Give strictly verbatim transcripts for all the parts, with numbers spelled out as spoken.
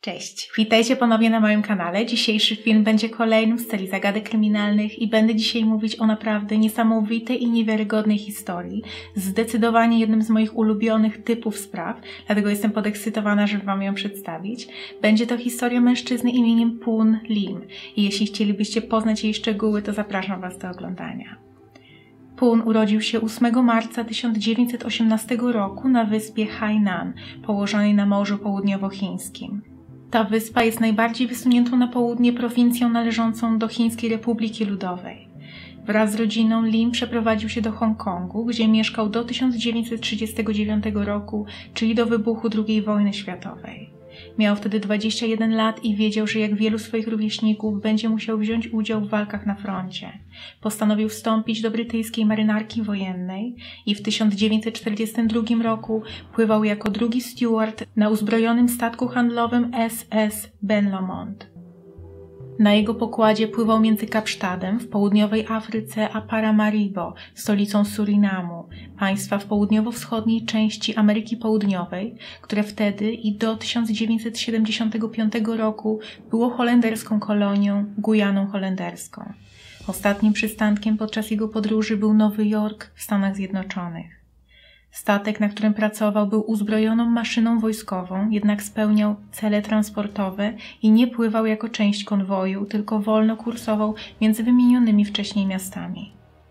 Cześć, witajcie ponownie na moim kanale. Dzisiejszy film będzie kolejnym z serii zagadek kryminalnych i będę dzisiaj mówić o naprawdę niesamowitej i niewiarygodnej historii. Zdecydowanie jednym z moich ulubionych typów spraw, dlatego jestem podekscytowana, żeby Wam ją przedstawić. Będzie to historia mężczyzny imieniem Poon Lim i jeśli chcielibyście poznać jej szczegóły, to zapraszam Was do oglądania. Poon urodził się ósmego marca tysiąc dziewięćset osiemnastego roku na wyspie Hainan, położonej na Morzu Południowochińskim. Ta wyspa jest najbardziej wysuniętą na południe prowincją należącą do Chińskiej Republiki Ludowej. Wraz z rodziną Lim przeprowadził się do Hongkongu, gdzie mieszkał do tysiąc dziewięćset trzydziestego dziewiątego roku, czyli do wybuchu drugiej wojny światowej. Miał wtedy dwadzieścia jeden lat i wiedział, że jak wielu swoich rówieśników będzie musiał wziąć udział w walkach na froncie. Postanowił wstąpić do brytyjskiej marynarki wojennej i w tysiąc dziewięćset czterdziestym drugim roku pływał jako drugi steward na uzbrojonym statku handlowym S S Ben Lomond. Na jego pokładzie pływał między Kapsztadem w południowej Afryce a Paramaribo, stolicą Surinamu, państwa w południowo-wschodniej części Ameryki Południowej, które wtedy i do tysiąc dziewięćset siedemdziesiątego piątego roku było holenderską kolonią, Gujaną holenderską. Ostatnim przystankiem podczas jego podróży był Nowy Jork w Stanach Zjednoczonych. Statek, na którym pracował, był uzbrojoną maszyną wojskową, jednak spełniał cele transportowe i nie pływał jako część konwoju, tylko wolno kursował między wymienionymi wcześniej miastami.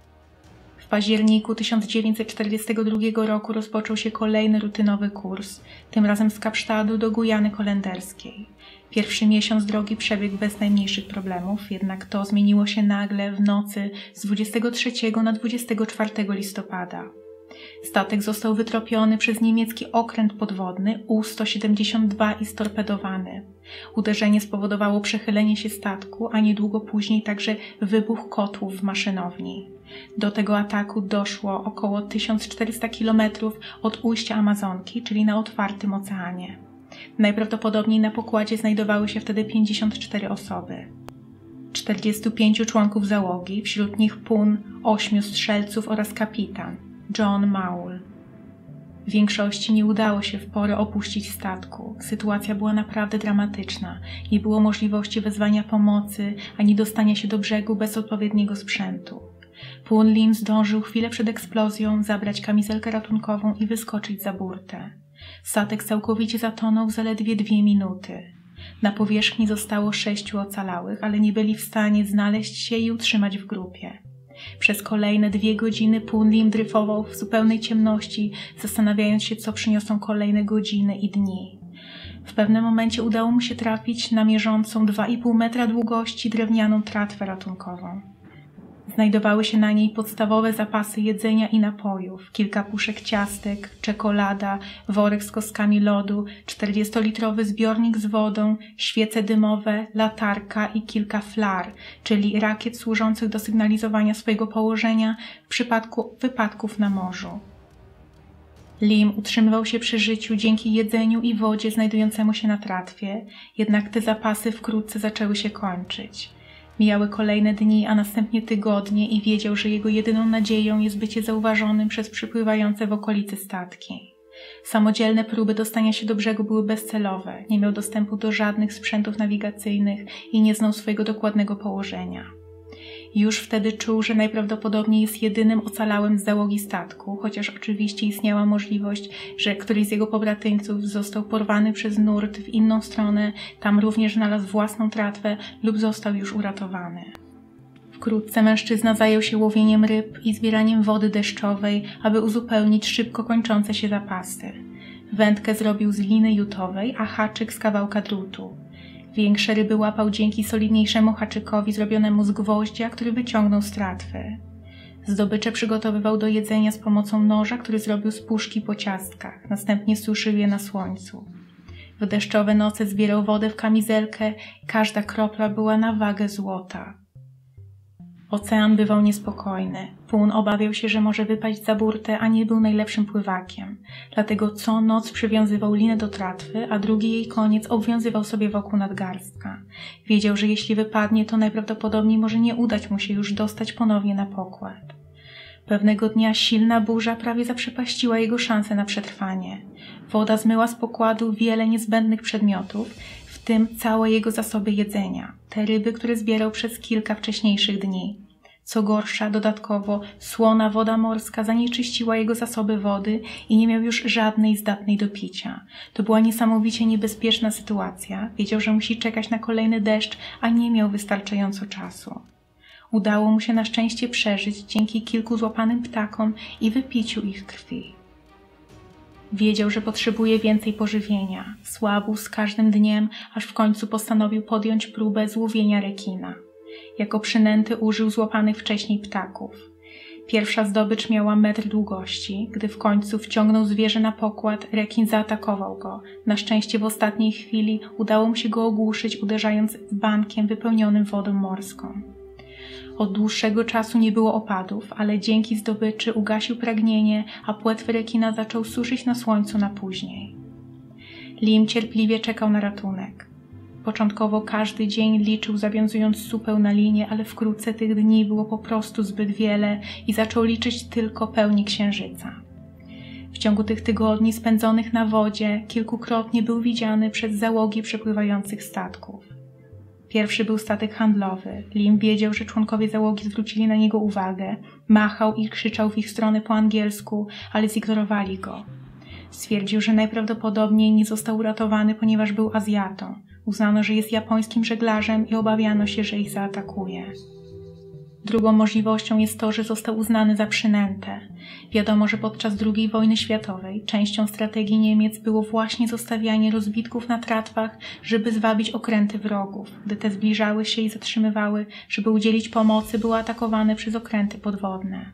W październiku tysiąc dziewięćset czterdziestego drugiego roku rozpoczął się kolejny rutynowy kurs, tym razem z Kapsztadu do Gujany holenderskiej. Pierwszy miesiąc drogi przebiegł bez najmniejszych problemów, jednak to zmieniło się nagle w nocy z dwudziestego trzeciego na dwudziestego czwartego listopada. Statek został wytropiony przez niemiecki okręt podwodny U sto siedemdziesiąt dwa i storpedowany. Uderzenie spowodowało przechylenie się statku, a niedługo później także wybuch kotłów w maszynowni. Do tego ataku doszło około tysiąc czterysta kilometrów od ujścia Amazonki, czyli na otwartym oceanie. Najprawdopodobniej na pokładzie znajdowały się wtedy pięćdziesiąt cztery osoby. czterdziestu pięciu członków załogi, wśród nich Poon, ośmiu strzelców oraz kapitan John Maul. Większości nie udało się w porę opuścić statku. Sytuacja była naprawdę dramatyczna. Nie było możliwości wezwania pomocy, ani dostania się do brzegu bez odpowiedniego sprzętu. Poon Lim zdążył chwilę przed eksplozją zabrać kamizelkę ratunkową i wyskoczyć za burtę. Statek całkowicie zatonął w zaledwie dwie minuty. Na powierzchni zostało sześciu ocalałych, ale nie byli w stanie znaleźć się i utrzymać w grupie. Przez kolejne dwie godziny Poon Lim dryfował w zupełnej ciemności, zastanawiając się, co przyniosą kolejne godziny i dni. W pewnym momencie udało mu się trafić na mierzącą dwa i pół metra długości drewnianą tratwę ratunkową. Znajdowały się na niej podstawowe zapasy jedzenia i napojów, kilka puszek ciastek, czekolada, worek z kostkami lodu, czterdziestolitrowy zbiornik z wodą, świece dymowe, latarka i kilka flar, czyli rakiet służących do sygnalizowania swojego położenia w przypadku wypadków na morzu. Lim utrzymywał się przy życiu dzięki jedzeniu i wodzie znajdującemu się na tratwie, jednak te zapasy wkrótce zaczęły się kończyć. Mijały kolejne dni, a następnie tygodnie i wiedział, że jego jedyną nadzieją jest bycie zauważonym przez przypływające w okolicy statki. Samodzielne próby dostania się do brzegu były bezcelowe, nie miał dostępu do żadnych sprzętów nawigacyjnych i nie znał swojego dokładnego położenia. Już wtedy czuł, że najprawdopodobniej jest jedynym ocalałym z załogi statku, chociaż oczywiście istniała możliwość, że któryś z jego pobratyńców został porwany przez nurt w inną stronę, tam również znalazł własną tratwę lub został już uratowany. Wkrótce mężczyzna zajął się łowieniem ryb i zbieraniem wody deszczowej, aby uzupełnić szybko kończące się zapasy. Wędkę zrobił z liny jutowej, a haczyk z kawałka drutu. Większe ryby łapał dzięki solidniejszemu haczykowi zrobionemu z gwoździa, który wyciągnął z tratwy. Zdobycze przygotowywał do jedzenia z pomocą noża, który zrobił z puszki po ciastkach. Następnie suszył je na słońcu. W deszczowe noce zbierał wodę w kamizelkę i każda kropla była na wagę złota. Ocean bywał niespokojny. Poon obawiał się, że może wypaść za burtę, a nie był najlepszym pływakiem. Dlatego co noc przywiązywał linę do tratwy, a drugi jej koniec obwiązywał sobie wokół nadgarstka. Wiedział, że jeśli wypadnie, to najprawdopodobniej może nie udać mu się już dostać ponownie na pokład. Pewnego dnia silna burza prawie zaprzepaściła jego szanse na przetrwanie. Woda zmyła z pokładu wiele niezbędnych przedmiotów, w tym całe jego zasoby jedzenia, te ryby, które zbierał przez kilka wcześniejszych dni. Co gorsza, dodatkowo słona woda morska zanieczyściła jego zasoby wody i nie miał już żadnej zdatnej do picia. To była niesamowicie niebezpieczna sytuacja. Wiedział, że musi czekać na kolejny deszcz, a nie miał wystarczająco czasu. Udało mu się na szczęście przeżyć dzięki kilku złapanym ptakom i wypiciu ich krwi. Wiedział, że potrzebuje więcej pożywienia. Słabł z każdym dniem, aż w końcu postanowił podjąć próbę złowienia rekina. Jako przynęty użył złapanych wcześniej ptaków. Pierwsza zdobycz miała metr długości. Gdy w końcu wciągnął zwierzę na pokład, rekin zaatakował go. Na szczęście w ostatniej chwili udało mu się go ogłuszyć, uderzając dzbankiem wypełnionym wodą morską. Od dłuższego czasu nie było opadów, ale dzięki zdobyczy ugasił pragnienie, a płetwy rekina zaczął suszyć na słońcu na później. Lim cierpliwie czekał na ratunek. Początkowo każdy dzień liczył, zawiązując supę na linie, ale wkrótce tych dni było po prostu zbyt wiele i zaczął liczyć tylko pełni księżyca. W ciągu tych tygodni spędzonych na wodzie kilkukrotnie był widziany przez załogi przepływających statków. Pierwszy był statek handlowy. Lim wiedział, że członkowie załogi zwrócili na niego uwagę. Machał i krzyczał w ich stronę po angielsku, ale zignorowali go. Stwierdził, że najprawdopodobniej nie został uratowany, ponieważ był Azjatą. Uznano, że jest japońskim żeglarzem i obawiano się, że ich zaatakuje. Drugą możliwością jest to, że został uznany za przynętę. Wiadomo, że podczas drugiej wojny światowej częścią strategii Niemiec było właśnie zostawianie rozbitków na tratwach, żeby zwabić okręty wrogów. Gdy te zbliżały się i zatrzymywały, żeby udzielić pomocy, były atakowane przez okręty podwodne.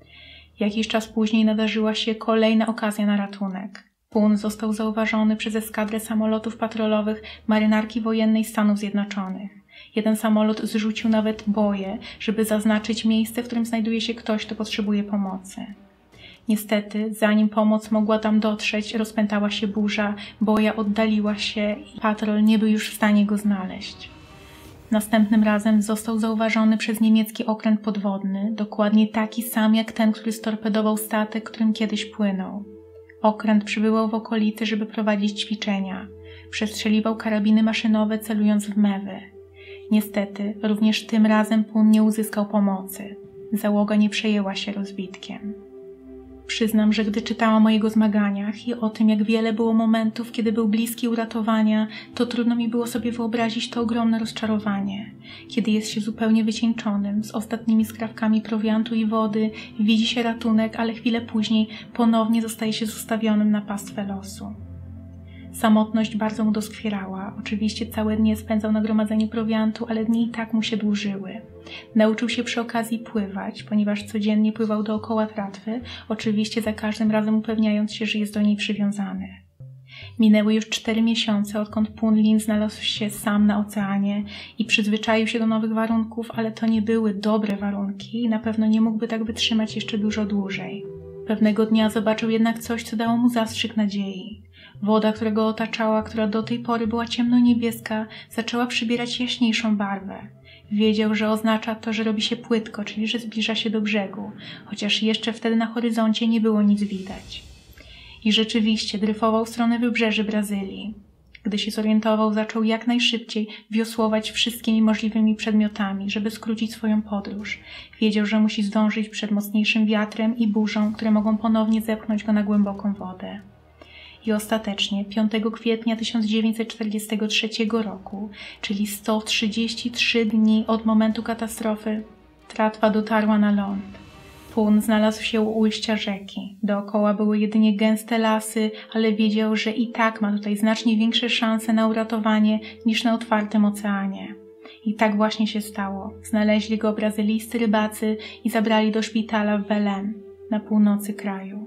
Jakiś czas później nadarzyła się kolejna okazja na ratunek. Pun został zauważony przez eskadrę samolotów patrolowych marynarki wojennej Stanów Zjednoczonych. Jeden samolot zrzucił nawet boje, żeby zaznaczyć miejsce, w którym znajduje się ktoś, kto potrzebuje pomocy. Niestety, zanim pomoc mogła tam dotrzeć, rozpętała się burza, boja oddaliła się i patrol nie był już w stanie go znaleźć. Następnym razem został zauważony przez niemiecki okręt podwodny, dokładnie taki sam jak ten, który storpedował statek, którym kiedyś płynął. Okręt przybywał w okolicy, żeby prowadzić ćwiczenia. Przestrzeliwał karabiny maszynowe, celując w mewy. Niestety, również tym razem Pun nie uzyskał pomocy. Załoga nie przejęła się rozbitkiem. Przyznam, że gdy czytałam o jego zmaganiach i o tym, jak wiele było momentów, kiedy był bliski uratowania, to trudno mi było sobie wyobrazić to ogromne rozczarowanie. Kiedy jest się zupełnie wycieńczonym, z ostatnimi skrawkami prowiantu i wody, widzi się ratunek, ale chwilę później ponownie zostaje się zostawionym na pastwę losu. Samotność bardzo mu doskwierała. Oczywiście całe dnie spędzał na gromadzeniu prowiantu, ale dni i tak mu się dłużyły. Nauczył się przy okazji pływać, ponieważ codziennie pływał dookoła tratwy, oczywiście za każdym razem upewniając się, że jest do niej przywiązany. Minęły już cztery miesiące, odkąd Pun Lim znalazł się sam na oceanie i przyzwyczaił się do nowych warunków, ale to nie były dobre warunki i na pewno nie mógłby tak wytrzymać jeszcze dużo dłużej. Pewnego dnia zobaczył jednak coś, co dało mu zastrzyk nadziei. Woda, która go otaczała, która do tej pory była ciemno-niebieska, zaczęła przybierać jaśniejszą barwę. Wiedział, że oznacza to, że robi się płytko, czyli że zbliża się do brzegu, chociaż jeszcze wtedy na horyzoncie nie było nic widać. I rzeczywiście dryfował w stronę wybrzeży Brazylii. Gdy się zorientował, zaczął jak najszybciej wiosłować wszystkimi możliwymi przedmiotami, żeby skrócić swoją podróż. Wiedział, że musi zdążyć przed mocniejszym wiatrem i burzą, które mogą ponownie zepchnąć go na głęboką wodę. I ostatecznie piątego kwietnia tysiąc dziewięćset czterdziestego trzeciego roku, czyli sto trzydzieści trzy dni od momentu katastrofy, tratwa dotarła na ląd. Pun znalazł się u ujścia rzeki. Dookoła były jedynie gęste lasy, ale wiedział, że i tak ma tutaj znacznie większe szanse na uratowanie niż na otwartym oceanie. I tak właśnie się stało. Znaleźli go brazylijscy rybacy i zabrali do szpitala w Belém, na północy kraju.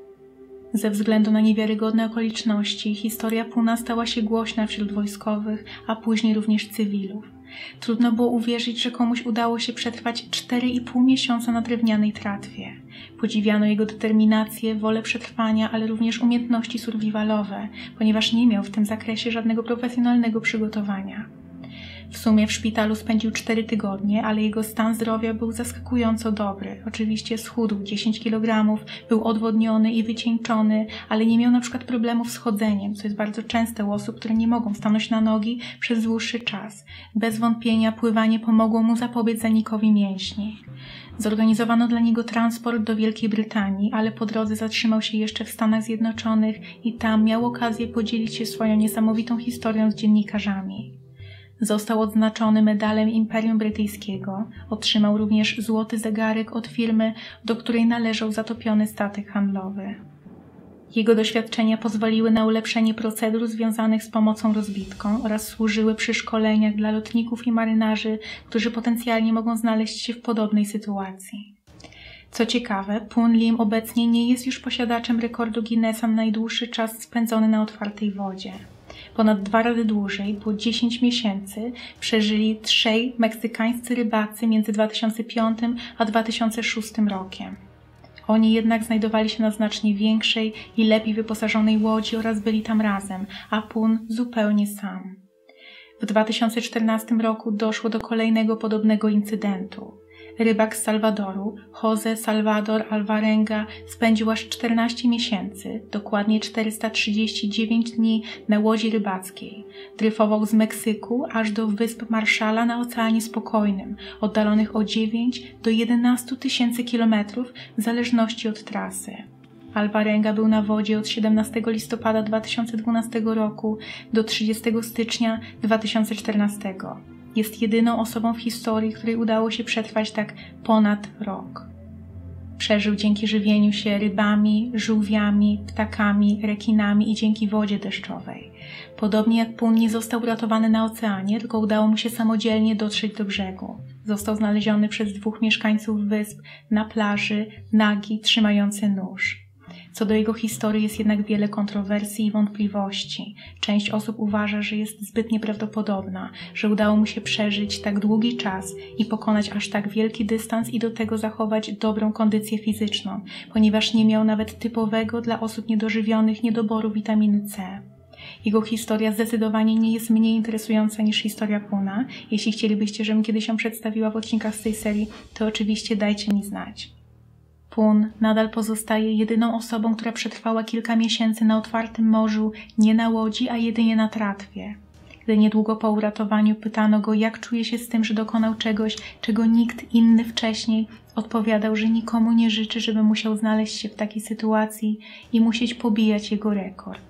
Ze względu na niewiarygodne okoliczności historia Puna stała się głośna wśród wojskowych, a później również cywilów. Trudno było uwierzyć, że komuś udało się przetrwać cztery i pół miesiąca na drewnianej tratwie. Podziwiano jego determinację, wolę przetrwania, ale również umiejętności survivalowe, ponieważ nie miał w tym zakresie żadnego profesjonalnego przygotowania. W sumie w szpitalu spędził cztery tygodnie, ale jego stan zdrowia był zaskakująco dobry. Oczywiście schudł dziesięć kilogramów, był odwodniony i wycieńczony, ale nie miał na przykład problemów z chodzeniem, co jest bardzo częste u osób, które nie mogą stanąć na nogi przez dłuższy czas. Bez wątpienia pływanie pomogło mu zapobiec zanikowi mięśni. Zorganizowano dla niego transport do Wielkiej Brytanii, ale po drodze zatrzymał się jeszcze w Stanach Zjednoczonych i tam miał okazję podzielić się swoją niesamowitą historią z dziennikarzami. Został odznaczony medalem Imperium Brytyjskiego, otrzymał również złoty zegarek od firmy, do której należał zatopiony statek handlowy. Jego doświadczenia pozwoliły na ulepszenie procedur związanych z pomocą rozbitką oraz służyły przy szkoleniach dla lotników i marynarzy, którzy potencjalnie mogą znaleźć się w podobnej sytuacji. Co ciekawe, Poon Lim obecnie nie jest już posiadaczem rekordu Guinnessa na najdłuższy czas spędzony na otwartej wodzie. Ponad dwa razy dłużej, bo dziesięć miesięcy, przeżyli trzej meksykańscy rybacy między dwa tysiące piątym a dwa tysiące szóstym rokiem. Oni jednak znajdowali się na znacznie większej i lepiej wyposażonej łodzi oraz byli tam razem, a Poon zupełnie sam. W dwa tysiące czternastym roku doszło do kolejnego podobnego incydentu. Rybak z Salwadoru, Jose Salvador Alvarenga, spędził aż czternaście miesięcy, dokładnie czterysta trzydzieści dziewięć dni na łodzi rybackiej. Dryfował z Meksyku aż do Wysp Marszala na Oceanie Spokojnym, oddalonych o dziewięć do jedenastu tysięcy kilometrów w zależności od trasy. Alvarenga był na wodzie od siedemnastego listopada dwa tysiące dwunastego roku do trzydziestego stycznia dwa tysiące czternastego. Jest jedyną osobą w historii, której udało się przetrwać tak ponad rok. Przeżył dzięki żywieniu się rybami, żółwiami, ptakami, rekinami i dzięki wodzie deszczowej. Podobnie jak Poon nie został uratowany na oceanie, tylko udało mu się samodzielnie dotrzeć do brzegu. Został znaleziony przez dwóch mieszkańców wysp na plaży, nagi, trzymający nóż. Co do jego historii jest jednak wiele kontrowersji i wątpliwości. Część osób uważa, że jest zbyt nieprawdopodobna, że udało mu się przeżyć tak długi czas i pokonać aż tak wielki dystans i do tego zachować dobrą kondycję fizyczną, ponieważ nie miał nawet typowego dla osób niedożywionych niedoboru witaminy C. Jego historia zdecydowanie nie jest mniej interesująca niż historia Poona. Jeśli chcielibyście, żebym kiedyś ją przedstawiła w odcinkach z tej serii, to oczywiście dajcie mi znać. Poon nadal pozostaje jedyną osobą, która przetrwała kilka miesięcy na otwartym morzu, nie na łodzi, a jedynie na tratwie. Gdy niedługo po uratowaniu pytano go, jak czuje się z tym, że dokonał czegoś, czego nikt inny wcześniej, odpowiadał, że nikomu nie życzy, żeby musiał znaleźć się w takiej sytuacji i musieć pobijać jego rekord.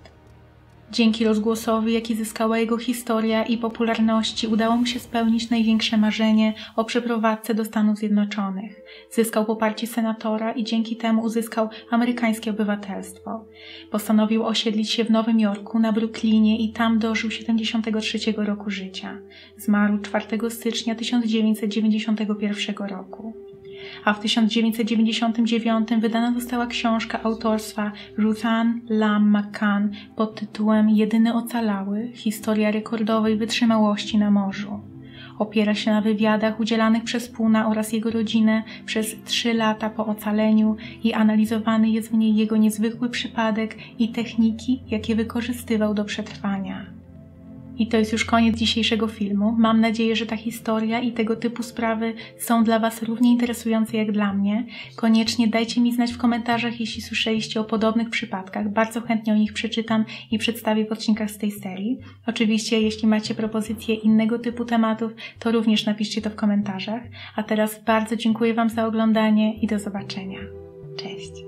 Dzięki rozgłosowi, jaki zyskała jego historia i popularności, udało mu się spełnić największe marzenie o przeprowadzce do Stanów Zjednoczonych. Zyskał poparcie senatora i dzięki temu uzyskał amerykańskie obywatelstwo. Postanowił osiedlić się w Nowym Jorku, na Brooklynie i tam dożył siedemdziesiątego trzeciego roku życia. Zmarł czwartego stycznia tysiąc dziewięćset dziewięćdziesiątego pierwszego roku. A w tysiąc dziewięćset dziewięćdziesiątym dziewiątym wydana została książka autorstwa Ruth Ann Lamb McCann pod tytułem Jedyny ocalały – historia rekordowej wytrzymałości na morzu. Opiera się na wywiadach udzielanych przez Poona oraz jego rodzinę przez trzy lata po ocaleniu i analizowany jest w niej jego niezwykły przypadek i techniki, jakie wykorzystywał do przetrwania. I to jest już koniec dzisiejszego filmu. Mam nadzieję, że ta historia i tego typu sprawy są dla Was równie interesujące jak dla mnie. Koniecznie dajcie mi znać w komentarzach, jeśli słyszeliście o podobnych przypadkach. Bardzo chętnie o nich przeczytam i przedstawię w odcinkach z tej serii. Oczywiście, jeśli macie propozycje innego typu tematów, to również napiszcie to w komentarzach. A teraz bardzo dziękuję Wam za oglądanie i do zobaczenia. Cześć!